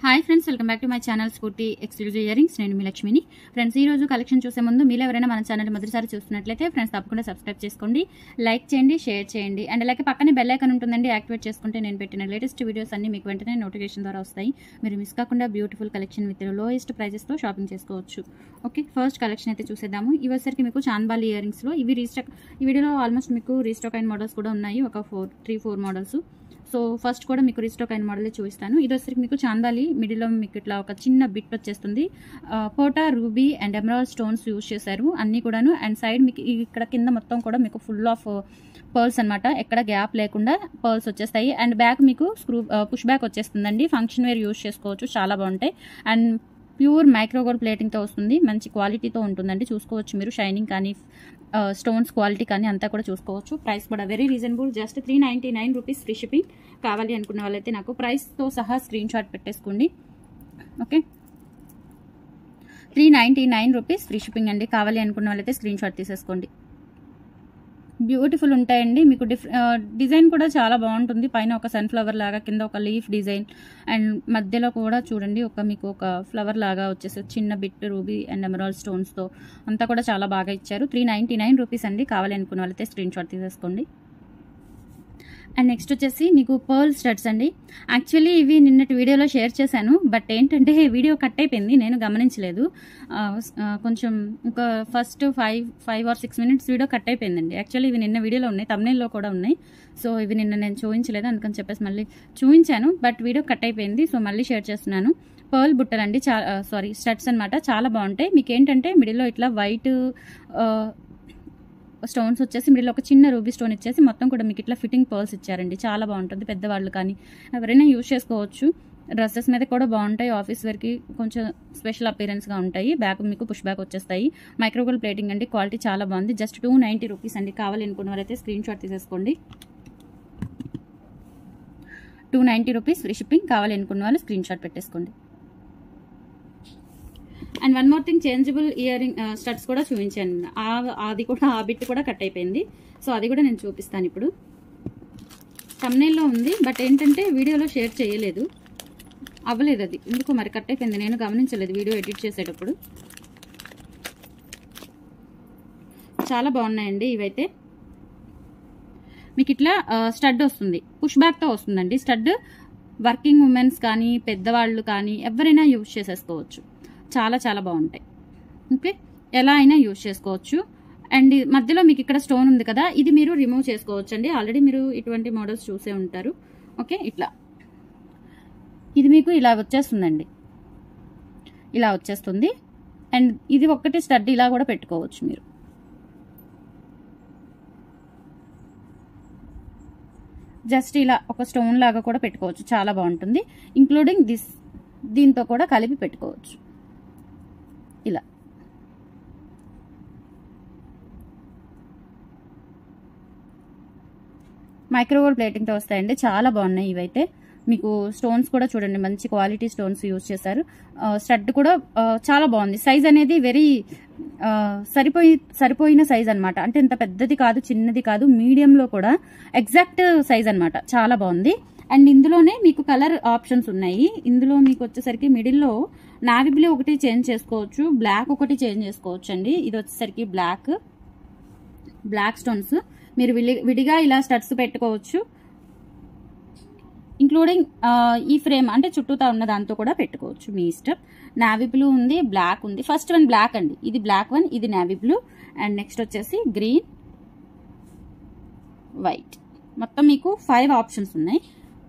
Hi friends, welcome back to my channel scooty exclusive earrings. నేను మీ లక్ష్మిని. Friends, ఈ రోజు కలెక్షన్ చూసే ముందు మీరు ఎవరైనా మన ఛానల్ మొదటిసారి చూస్తున్నట్లయితే ఫ్రెండ్స్ తప్పకుండా సబ్స్క్రైబ్ చేసుకోండి, లైక్ చేయండి, షేర్ చేయండి. అండ్ అలాగే పక్కనే బెల్ ఐకాన్ ఉంటుందండి, యాక్టివేట్ చేసుకుంటే నేను పెట్టిన లేటెస్ట్ వీడియోస్ అన్ని మీకు వెంటనే నోటిఫికేషన్ ద్వారా వస్తాయి. మీరు మిస్ కాకుండా బ్యూటిఫుల్ కలెక్షన్ విత్ లోయెస్ట్ ప్రైజెస్తో షాపింగ్ చేసుకోవచ్చు. ఓకే, ఫస్ట్ కలెక్షన్ అయితే చూసేద్దాము. ఇవసరికి మీకు చాంద్బాలి ఇయరింగ్స్లో ఇవి రీస్టాక్. ఈ వీడియోలో ఆల్మోస్ట్ మీకు రీస్టాక్ అయిన మోడల్స్ కూడా ఉన్నాయి, ఒక 3-4 మోడల్స్. సో ఫస్ట్ కూడా మీకు రీస్టాక్ అయిన మోడల్ చూపిస్తాను. ఇది వచ్చరికి మీకు చాందాలి మిడిల్లో మీకు ఇట్లా ఒక చిన్న బిట్ వచ్చేస్తుంది. పోటా, ruby and emerald stones use చేశారు అన్ని కూడాను. అండ్ సైడ్ మీకు ఇక్కడ కింద మొత్తం కూడా మీకు ఫుల్ ఆఫ్ పర్ల్స్ అనమాట, ఎక్కడ గ్యాప్ లేకుండా పర్ల్స్ వచ్చేస్తాయి. అండ్ బ్యాక్ మీకు పుష్ బ్యాక్ వచ్చేస్తుందండి. ఫంక్షన్ వేర్ యూజ్ చేసుకోవచ్చు, చాలా బాగుంటాయి. అండ్ ప్యూర్ మైక్రోగోల్డ్ ప్లేటింగ్తో వస్తుంది, మంచి క్వాలిటీతో ఉంటుందండి. చూసుకోవచ్చు మీరు, షైనింగ్ కానీ స్టోన్స్ క్వాలిటీ కానీ అంతా కూడా చూసుకోవచ్చు. ప్రైస్ కూడా very reasonable, just 399 rupees free shipping. కావాలి అనుకున్న వాళ్ళైతే నాకు ప్రైస్తో సహా స్క్రీన్ షాట్ పెట్టేసుకోండి. ఓకే, 399 రూపీస్ ఫ్రీ షిప్పింగ్ అండి. కావాలి అనుకున్న వాళ్ళైతే స్క్రీన్ షాట్ తీసేసుకోండి. బ్యూటిఫుల్ ఉంటాయండి. మీకు డిజైన్ కూడా చాలా బాగుంటుంది. పైన ఒక సన్ఫ్లవర్ లాగా, కింద ఒక లీఫ్ డిజైన్, అండ్ మధ్యలో కూడా చూడండి మీకు ఒక ఫ్లవర్ లాగా వచ్చేసి చిన్న బిట్ రూబీ అండ్ ఎమరాల్డ్ స్టోన్స్తో అంతా కూడా చాలా బాగా ఇచ్చారు. 399 రూపీస్ అండి. కావాలి అనుకున్న వాళ్ళైతే స్క్రీన్ షాట్ తీసేసుకోండి. అండ్ నెక్స్ట్ వచ్చేసి మీకు పర్ల్ స్టడ్స్ అండి. యాక్చువల్లీ ఇవి నిన్నటి వీడియోలో షేర్ చేశాను, బట్ ఏంటంటే వీడియో కట్ అయిపోయింది, నేను గమనించలేదు. కొంచెం ఒక first 5 or 6 minutes video cut అయిపోయిందండి. యాక్చువల్లీ ఇవి నిన్న వీడియోలో ఉన్నాయి, థంబ్నెయిల్లో కూడా ఉన్నాయి. సో ఇవి నిన్న నేను చూపించలేదు, అందుకని చెప్పేసి మళ్ళీ చూపించాను, బట్ వీడియో కట్ అయిపోయింది. సో మళ్ళీ షేర్ చేస్తున్నాను. పర్ల్ బుట్టలు అండి, స్టడ్స్ అనమాట, చాలా బాగుంటాయి. మీకు ఏంటంటే మిడిల్లో ఇట్లా వైట్ స్టోన్స్ వచ్చేసి మిడిల్ ఒక చిన్న రూబీ స్టోన్ ఇచ్చేసి మొత్తం కూడా మీకు ఇట్లా ఫిట్టింగ్ పర్ల్స్ ఇచ్చారండి. చాలా బాగుంటుంది, పెద్దవాళ్ళు కానీ ఎవరైనా యూజ్ చేసుకోవచ్చు. డ్రెస్సెస్ మీద కూడా బాగుంటాయి, ఆఫీస్ వేర్కి కొంచెం స్పెషల్ అపీరెన్స్గా ఉంటాయి. బ్యాక్ మీకు పుష్ బ్యాక్ వచ్చేస్తాయి. మైక్రోగోల్డ్ ప్లేటింగ్ అండి, క్వాలిటీ చాలా బాగుంది. జస్ట్ 290 రూపీస్ అండి. కావాలి అనుకున్న వారైతే స్క్రీన్ షాట్ తీసేసుకోండి. 290 రూపీస్ ఫ్రీ షిప్పింగ్. కావాలి అనుకున్న వాళ్ళు స్క్రీన్ షాట్ పెట్టేసుకోండి. And one more thing, changeable earring studs కూడా చూపించాను. అది కూడా ఆ బిట్ కూడా కట్ అయిపోయింది. సో అది కూడా నేను చూపిస్తాను ఇప్పుడు. థంబ్నెయిల్లో ఉంది, బట్ ఏంటంటే వీడియోలో షేర్ చేయలేదు, అవ్వలేదు. అది ఎందుకో మరి కట్ అయిపోయింది, నేను గమనించలేదు వీడియో ఎడిట్ చేసేటప్పుడు. చాలా బాగున్నాయండి ఇవైతే. మీకు ఇట్లా స్టడ్ వస్తుంది, పుష్ బ్యాక్తో వస్తుందండి. స్టడ్ వర్కింగ్ ఉమెన్స్ కానీ పెద్దవాళ్ళు కానీ ఎవరైనా యూజ్ చేసేసుకోవచ్చు. చాలా చాలా బాగుంటాయి. ఓకే, ఎలా అయినా యూజ్ చేసుకోవచ్చు. అండ్ మధ్యలో మీకు ఇక్కడ స్టోన్ ఉంది కదా, ఇది మీరు రిమూవ్ చేసుకోవచ్చు అండి. ఆల్రెడీ మీరు ఇటువంటి మోడల్స్ చూసే ఉంటారు. ఓకే, ఇట్లా ఇది మీకు ఇలా వచ్చేస్తుందండి, ఇలా వచ్చేస్తుంది. అండ్ ఇది ఒక్కటి స్టడ్ ఇలా కూడా పెట్టుకోవచ్చు మీరు. జస్ట్ ఇలా ఒక స్టోన్ లాగా కూడా పెట్టుకోవచ్చు, చాలా బాగుంటుంది. ఇంక్లూడింగ్ దీంతో కూడా కలిపి పెట్టుకోవచ్చు ఇలా. మైక్రోవేవ్ ప్లేటింగ్తో వస్తాయండి, చాలా బాగున్నాయి ఇవైతే. మీకు స్టోన్స్ కూడా చూడండి, మంచి క్వాలిటీ స్టోన్స్ యూజ్ చేశారు. స్టడ్ కూడా చాలా బాగుంది. సైజ్ అనేది వెరీ సరిపోయిన సైజ్ అనమాట. అంటే ఇంత పెద్దది కాదు, చిన్నది కాదు, మీడియంలో కూడా ఎగ్జాక్ట్ సైజ్ అనమాట. చాలా బాగుంది. అండ్ ఇందులోనే మీకు కలర్ ఆప్షన్స్ ఉన్నాయి. ఇందులో మీకు వచ్చేసరికి మిడిల్లో నావీ బ్లూ ఒకటి చేంజ్ చేసుకోవచ్చు, బ్లాక్ ఒకటి చేంజ్ చేసుకోవచ్చు అండి. ఇది వచ్చేసరికి బ్లాక్ స్టోన్స్ మీరు విడిగా ఇలా స్టడ్స్ పెట్టుకోవచ్చు. ఇంక్లూడింగ్ ఈ ఫ్రేమ్ అంటే చుట్టూతా ఉన్న దాంతో కూడా పెట్టుకోవచ్చు, మీ ఇష్టం. నావీ బ్లూ ఉంది, బ్లాక్ ఉంది. ఫస్ట్ వన్ బ్లాక్ అండి, ఇది బ్లాక్ వన్, ఇది నావీ బ్లూ. అండ్ నెక్స్ట్ వచ్చేసి గ్రీన్, వైట్. మొత్తం మీకు 5 ఆప్షన్స్ ఉన్నాయి.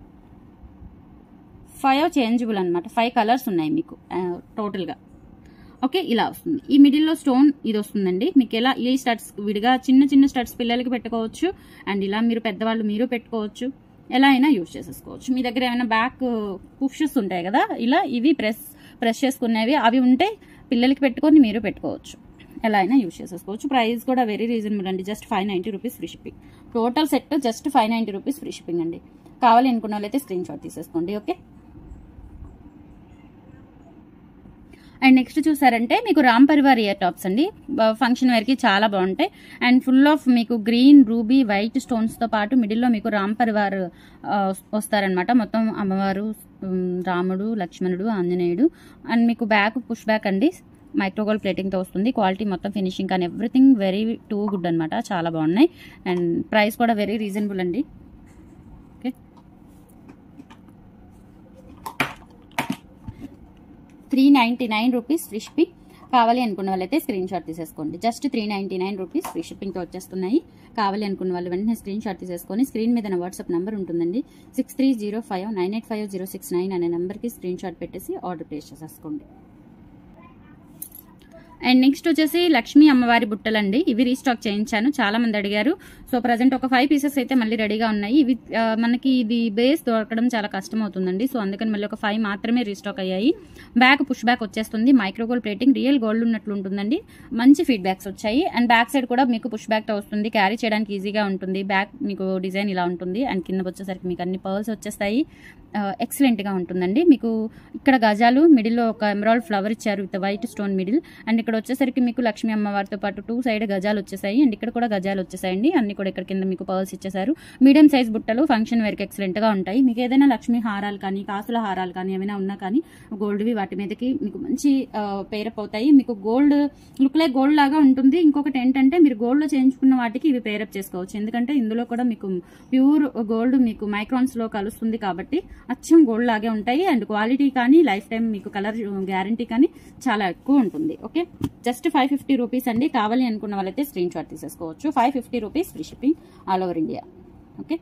5 చేంజబుల్ అనమాట. 5 కలర్స్ ఉన్నాయి మీకు టోటల్గా. ఓకే, ఇలా వస్తుంది. ఈ మిడిల్లో స్టోన్ ఇది వస్తుందండి. మీకు ఎలా ఈ స్టడ్స్ విడిగా చిన్న స్టడ్స్ పిల్లలకి పెట్టుకోవచ్చు. అండ్ ఇలా మీరు పెద్దవాళ్ళు మీరు పెట్టుకోవచ్చు, ఎలా అయినా యూజ్ చేసేసుకోవచ్చు. మీ దగ్గర ఏమైనా బ్యాక్ పుషెస్ ఉంటాయి కదా, ఇలా ఇవి ప్రెస్ చేసుకునేవి అవి ఉంటే పిల్లలకి పెట్టుకొని మీరు పెట్టుకోవచ్చు, ఎలా అయినా యూజ్ చేసేసుకోవచ్చు. ప్రైస్ కూడా వెరీ రీజనబుల్ అండి, just 590 rupees free shipping. Total set just 590 rupees free shipping అండి. కావాలి అనుకున్న వాళ్ళైతే స్క్రీన్ షాట్ తీసేసుకోండి. ఓకే, అండ్ నెక్స్ట్ చూసారంటే మీకు రామ్ పరివార్ ఇయర్ టాప్స్ అండి. ఫంక్షన్ వేర్కి చాలా బాగుంటాయి. అండ్ ఫుల్ ఆఫ్ మీకు గ్రీన్, రూబీ, వైట్ స్టోన్స్తో పాటు మిడిల్లో మీకు రామ్ పరివార్ వస్తారనమాట. మొత్తం అమ్మవారు, రాముడు, లక్ష్మణుడు, ఆంజనేయుడు. అండ్ మీకు బ్యాక్ పుష్ బ్యాక్ అండి, మైక్రోగోల్డ్ ప్లేటింగ్తో వస్తుంది. క్వాలిటీ మొత్తం ఫినిషింగ్ కానీ ఎవ్రీథింగ్ వెరీ టూ గుడ్ అనమాట. చాలా బాగున్నాయి. అండ్ ప్రైస్ కూడా వెరీ రీజనబుల్ అండి. Okay, 399 rupees free shipping. కావాలి అనుకున్న వాళ్ళైతే స్క్రీన్ షాట్ తీసేసుకోండి. జస్ట్ 399 రూపీస్ ఫ్రీ షిప్పింగ్తో వచ్చేస్తున్నాయి. కావాలి అనుకున్న వాళ్ళు వెంటనే స్క్రీన్ షాట్ తీసేసుకొని స్క్రీన్ మీద నా వాట్సాప్ నెంబర్ ఉంటుందండి, 6305985069 అనే నెంబర్కి స్క్రీన్ షాట్ పెట్టేసి ఆర్డర్ ప్లేస్ చేసేసుకోండి. అండ్ నెక్స్ట్ వచ్చేసి లక్ష్మీ అమ్మవారి బుట్టలండి. ఇవి రీస్టాక్ చేయించాను, చాలా మంది అడిగారు. సో ప్రజెంట్ ఒక 5 పీసెస్ అయితే మళ్ళీ రెడీగా ఉన్నాయి. ఇవి మనకి ఇది బేస్ దొరకడం చాలా కష్టం అవుతుందండి. సో అందుకని మళ్ళీ ఒక 5 మాత్రమే రీస్టాక్ అయ్యాయి. బ్యాక్ పుష్ బ్యాక్ వచ్చేస్తుంది, మైక్రోగోల్డ్ ప్లేటింగ్, రియల్ గోల్డ్ ఉన్నట్లు ఉంటుందండి. మంచి ఫీడ్బ్యాక్స్ వచ్చాయి. అండ్ బ్యాక్ సైడ్ కూడా మీకు పుష్ బ్యాక్తో వస్తుంది, క్యారీ చేయడానికి ఈజీగా ఉంటుంది. బ్యాక్ మీకు డిజైన్ ఇలా ఉంటుంది. అండ్ కింద వచ్చేసరికి మీకు అన్ని పర్ల్స్ వచ్చేస్తాయి. ఎక్సలెంట్గా ఉంటుందండి. మీకు ఇక్కడ గజాలు, మిడిల్లో ఒక ఎమరాల్డ్ ఫ్లవర్ ఇచ్చారు with white stone middle. And ఇక్కడ వచ్చేసరికి మీకు లక్ష్మీ అమ్మవారితో పాటు 2 సైడ్ గజాలు వచ్చేసాయి. అండ్ ఇక్కడ కూడా గజాలు వచ్చేసాయండి. అన్ని కూడా ఇక్కడ కింద మీకు పర్ల్స్ ఇచ్చేసారు. మీడియం సైజ్ బుట్టలు ఫంక్షన్ వేర్కి ఎక్సలెంట్గా ఉంటాయి. మీకు ఏదైనా లక్ష్మీ హారాలు కానీ, కాసుల హారాలు కానీ ఏమైనా ఉన్నా కానీ గోల్డ్వి వాటి మీదకి మీకు మంచి పేరప్ అవుతాయి. మీకు గోల్డ్ లుక్ లైక్ గోల్డ్ లాగా ఉంటుంది. ఇంకొకటి ఏంటంటే మీరు గోల్డ్లో చేయించుకున్న వాటికి ఇవి పేరప్ చేసుకోవచ్చు. ఎందుకంటే ఇందులో కూడా మీకు ప్యూర్ గోల్డ్ మీకు మైక్రాన్స్లో కలుస్తుంది కాబట్టి అచ్చం గోల్డ్ లాగే ఉంటాయి. అండ్ క్వాలిటీ కానీ, లైఫ్ టైం మీకు కలర్ గ్యారంటీ కానీ చాలా ఎక్కువ ఉంటుంది. ఓకే, జస్ట్ 550 రూపీస్ అండి. కావాలి అనుకున్న వాళ్ళైతే స్క్రీన్ షాట్ తీసేసుకోవచ్చు. 550 rupees free shipping all over India. Okay,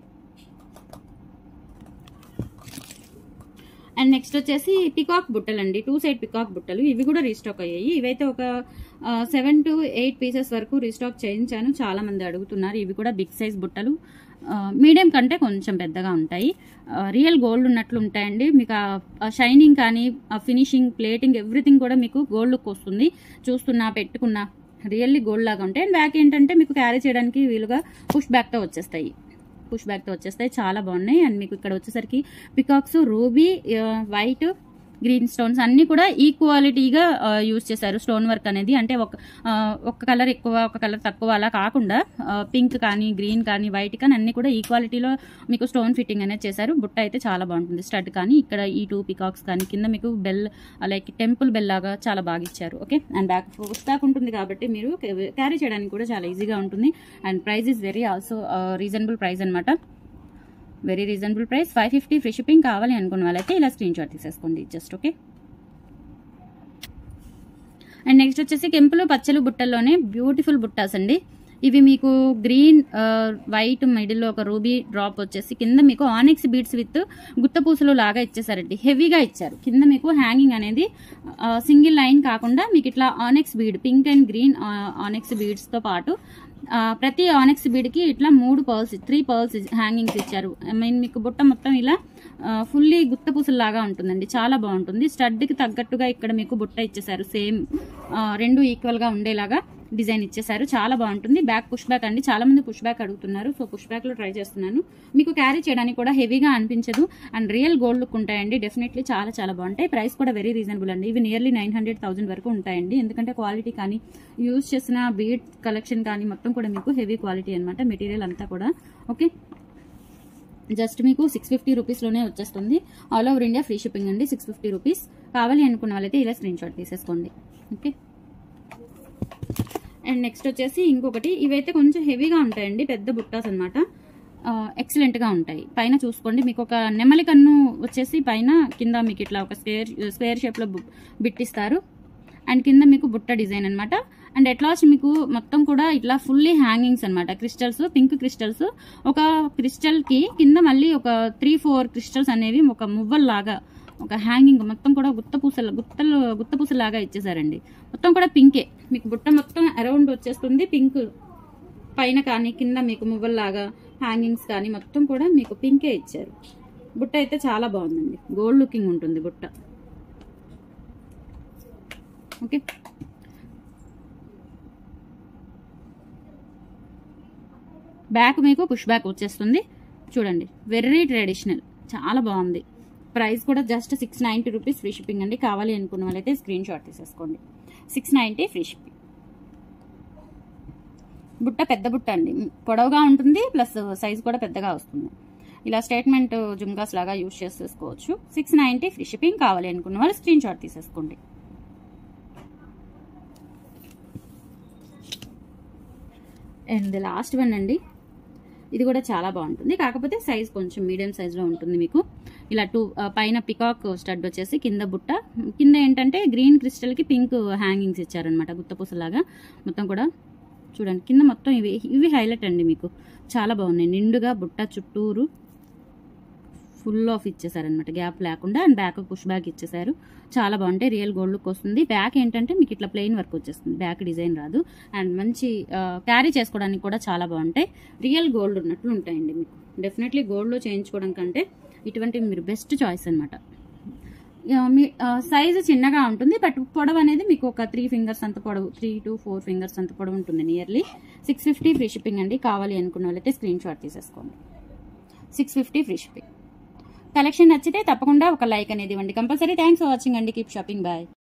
and next వచ్చేసి పికాక్ బుట్టలు అండి. 2 సైడ్ పికాక్ బుట్టలు, ఇవి కూడా రీస్టాక్ అయ్యాయి. ఇవైతే ఒక 7 to 8 పీసెస్ వరకు రీస్టాక్ చేయించాను. చాలా మంది అడుగుతున్నారు. ఇవి కూడా బిగ్ సైజ్ బుట్టలు, మీడియం కంటే కొంచెం పెద్దగా ఉంటాయి. రియల్ గోల్డ్ ఉన్నట్లు ఉంటాయండి. మీకు షైనింగ్ కానీ, ఫినిషింగ్, ప్లేటింగ్ ఎవ్రీథింగ్ కూడా మీకు గోల్డ్ లుక్ వస్తుంది. చూస్తున్నా, పెట్టుకున్నా రియల్లీ గోల్డ్ లాగా ఉంటాయి. అండ్ బ్యాక్ ఏంటంటే మీకు క్యారీ చేయడానికి వీలుగా పుష్ బ్యాక్తో వచ్చేస్తాయి. చాలా బాగున్నాయి. అండ్ మీకు ఇక్కడ వచ్చేసరికి peacocks, ruby, white, green stones అన్ని కూడా ఈక్వాలిటీగా యూజ్ చేశారు. స్టోన్ వర్క్ అనేది అంటే ఒక కలర్ ఎక్కువ, ఒక కలర్ తక్కువ అలా కాకుండా పింక్ కానీ, గ్రీన్ కానీ, వైట్ కానీ అన్ని కూడా ఈక్వాలిటీలో మీకు స్టోన్ ఫిట్టింగ్ అనేది చేశారు. బుట్ట అయితే చాలా బాగుంటుంది. స్టడ్ కానీ, ఇక్కడ ఈ 2 పికాక్స్ కానీ, కింద మీకు బెల్ లైక్ టెంపుల్ బెల్ లాగా చాలా బాగా ఇచ్చారు. Okay, and back push back ఉంటుంది కాబట్టి మీరు క్యారీ చేయడానికి కూడా చాలా ఈజీగా ఉంటుంది. And price is very also reasonable price అనమాట. Very reasonable price, 550 free shipping. కావాలి అనుకున్న వాళ్ళైతే ఇలా స్క్రీన్ షాట్ తీసేసుకోండి జస్ట్. ఓకే, అండ్ నెక్స్ట్ వచ్చేసి కెంపులు, పచ్చలు బుట్టల్లోనే బ్యూటిఫుల్ బుట్టాస్ అండి. ఇవి మీకు గ్రీన్, వైట్, మిడిల్లో ఒక రూబీ డ్రాప్ వచ్చేసి కింద మీకు ఆనిక్స్ బీడ్స్ విత్ గుత్తపూసలు లాగా ఇచ్చేసారండి. హెవీగా ఇచ్చారు. కింద మీకు హ్యాంగింగ్ అనేది సింగిల్ లైన్ కాకుండా మీకు ఇట్లా onyx bead, pink and green onyx బీడ్స్తో పాటు ప్రతి ఆనిక్స్ బీడ్కి ఇట్లా 3 పర్ల్స్ హ్యాంగింగ్స్ ఇచ్చారు. ఐ మీన్ మీకు బుట్ట మొత్తం ఇలా ఫుల్లీ గుత్తపూసలాగా ఉంటుందండి. చాలా బాగుంటుంది. స్టడ్కి తగ్గట్టుగా ఇక్కడ మీకు బుట్ట ఇచ్చేసారు. సేమ్ 2 ఈక్వల్గా ఉండేలాగా డిజైన్ ఇచ్చేసారు. చాలా బాగుంటుంది. బ్యాక్ పుష్ బ్యాక్ అండి. చాలా మంది పుష్ బ్యాక్ అడుగుతున్నారు. సో పుష్ బ్యాక్లో ట్రై చేస్తున్నాను. మీకు క్యారీ చేయడానికి కూడా హెవీగా అనిపించదు. అండ్ రియల్ గోల్డ్ లుక్ ఉంటాయండి. డెఫినెట్లీ చాలా చాలా బాగుంటాయి. ప్రైస్ కూడా వెరీ రీజనబుల్ అండి. ఇవి నియర్లీ 900,000 వరకు ఉంటాయండి. ఎందుకంటే క్వాలిటీ కానీ, యూజ్ చేసిన బీడ్ కలెక్షన్ కానీ మొత్తం కూడా మీకు హెవీ క్వాలిటీ అనమాట. మెటీరియల్ అంతా కూడా. ఓకే, జస్ట్ మీకు 650 రూపీస్లోనే వచ్చేస్తుంది. All over India free shipping అండి. 650 రూపీస్. కావాలి అనుకున్న వాళ్ళైతే ఇలా స్క్రీన్ షాట్ తీసేసుకోండి. ఓకే, అండ్ నెక్స్ట్ వచ్చేసి ఇంకొకటి, ఇవైతే కొంచెం హెవీగా ఉంటాయండి. పెద్ద బుట్టాస్ అనమాట. ఎక్సలెంట్గా ఉంటాయి. పైన చూసుకోండి, మీకు ఒక నెమలి కన్ను వచ్చేసి పైన, కింద మీకు ఇట్లా ఒక స్క్వేర్ షేప్లో బిట్టిస్తారు. అండ్ కింద మీకు బుట్ట డిజైన్ అనమాట. అండ్ అట్లాస్ట్ మీకు మొత్తం కూడా ఇట్లా ఫుల్లీ హ్యాంగింగ్స్ అనమాట. క్రిస్టల్స్, పింక్ క్రిస్టల్స్, ఒక క్రిస్టల్కి కింద మళ్ళీ ఒక 3-4 క్రిస్టల్స్ అనేవి ఒక మువ్వల్లాగా ఒక హ్యాంగింగ్ మొత్తం కూడా గుత్తపూసలాగా ఇచ్చేసారండి. మొత్తం కూడా పింకే. మీకు బుట్ట మొత్తం అరౌండ్ వచ్చేస్తుంది పింక్. పైన కానీ, కింద మీకు మువ్వల్లాగా హ్యాంగింగ్స్ కానీ మొత్తం కూడా మీకు పింకే ఇచ్చారు. బుట్ట అయితే చాలా బాగుందండి. గోల్డ్ లుకింగ్ ఉంటుంది బుట్ట. ఓకే, బ్యాక్ మీకు పుష్ బ్యాక్ వచ్చేస్తుంది. చూడండి, వెరీ ట్రెడిషనల్, చాలా బాగుంది. ప్రైస్ కూడా జస్ట్ 690 రూపీస్ ఫ్రీ షిప్పింగ్ అండి. కావాలి అనుకున్న వాళ్ళైతే స్క్రీన్ షాట్ తీసేసుకోండి. 690 ఫ్రీ షిప్పింగ్. బుట్ట పెద్ద బుట్ట అండి, పొడవుగా ఉంటుంది, ప్లస్ సైజ్ కూడా పెద్దగా వస్తుంది. ఇలా స్టేట్మెంట్ జుమ్కాస్ లాగా యూజ్ చేసేసుకోవచ్చు. 690 ఫ్రీ షిప్పింగ్. కావాలి అనుకున్న వాళ్ళు స్క్రీన్ షాట్ తీసేసుకోండి. అండ్ లాస్ట్ వన్ అండి, ఇది కూడా చాలా బాగుంటుంది, కాకపోతే సైజ్ కొంచెం మీడియం సైజ్లో ఉంటుంది మీకు. ఇలా పైన పికాక్ స్టడ్ వచ్చేసి కింద బుట్ట, కింద ఏంటంటే గ్రీన్ క్రిస్టల్కి పింక్ హ్యాంగింగ్స్ ఇచ్చారనమాట, గుత్తపూసలాగా మొత్తం కూడా చూడండి. కింద మొత్తం ఇవి హైలైట్ అండి, మీకు చాలా బాగున్నాయి. నిండుగా బుట్ట చుట్టూరు ఫుల్ ఆఫ్ ఇచ్చేసారనమాట, గ్యాప్ లేకుండా. అండ్ బ్యాక్ పుష్ బ్యాక్ ఇచ్చేసారు, చాలా బాగుంటాయి. రియల్ గోల్డ్ లుక్ వస్తుంది. బ్యాక్ ఏంటంటే మీకు ఇట్లా ప్లెయిన్ వర్క్ వచ్చేస్తుంది, బ్యాక్ డిజైన్ రాదు. అండ్ మంచి క్యారీ చేసుకోవడానికి కూడా చాలా బాగుంటాయి. రియల్ గోల్డ్ ఉన్నట్లు ఉంటాయండి మీకు. డెఫినెట్లీ గోల్డ్లో చేయించుకోవడం కంటే ఇటువంటివి మీరు బెస్ట్ చాయిస్ అనమాట. మీ సైజు చిన్నగా ఉంటుంది, బట్ పొడవు అనేది మీకు ఒక 3 ఫింగర్స్ అంత పొడవు, 3 to 4 ఫింగర్స్ అంత పొడవు ఉంటుంది. నియర్లీ 650 ఫ్రీ షిప్పింగ్ అండి. కావాలి అనుకున్న వాళ్ళైతే స్క్రీన్ షాట్ తీసేసుకోండి. 650 ఫ్రీ షిప్పింగ్. కలెక్షన్ నచ్చితే తప్పకుండా ఒక లైక్ అనేది ఇవ్వండి కంపల్సరీ. థ్యాంక్స్ ఫర్ వాచింగ్ అండి. Keep shopping. బాయ్.